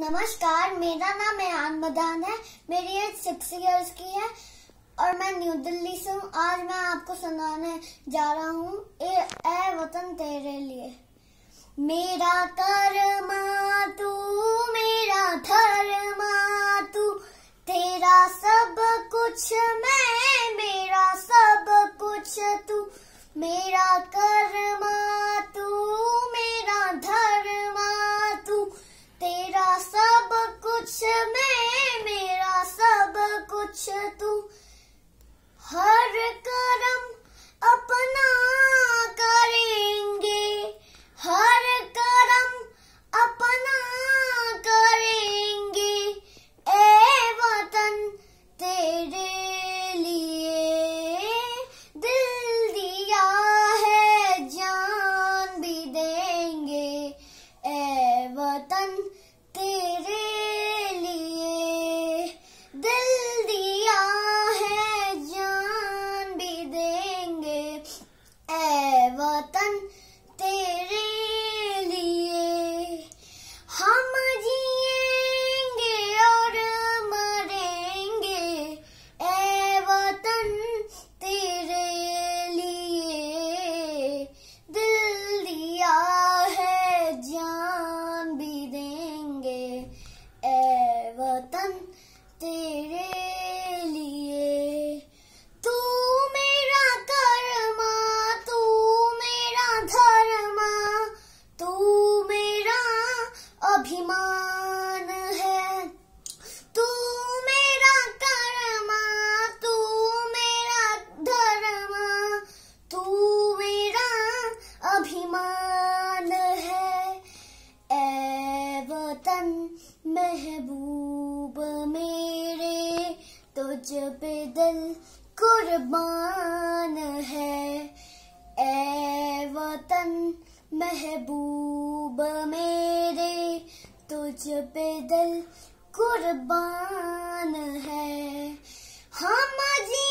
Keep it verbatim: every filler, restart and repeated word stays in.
नमस्कार, मेरा नाम एयान मदान है। मेरी एज सिक्स इयर्स की है और मैं न्यू दिल्ली से हूँ। आज मैं आपको सुनाने जा रहा हूँ ए, ए वतन तेरे लिए। मेरा कर्मा तू, मेरा धर्मा तू, तेरा सब कुछ मैं, मेरा सब कुछ तू। मेरा कर्मा तू, मेरा धर्मा तू, तेरा सब कुछ मैं, मेरा सब कुछ तू। हर कर्म अपना करेंगे, हर कर्म अपना करेंगे, ए वतन तेरे लिए दिल दिया है, जान भी देंगे, ए वतन तेरे लिए दिल दिया है, जान भी देंगे, ए वतन तेरे लिए। हम जिएंगे और मरेंगे, ए वतन तेरे लिए दिल दिया है, जान भी देंगे, ए वतन तेरे लिए। तू मेरा कर्मा, तू मेरा धर्मा, तू मेरा अभिमान है। तू मेरा कर्मा, तू मेरा धर्मा, तू मेरा अभिमान है, ए वतन महबूब मेरे, तुझ पे दिल कुर्बान है, ए वतन महबूब मेरे, तुझ पे दिल कुर्बान है। हम जी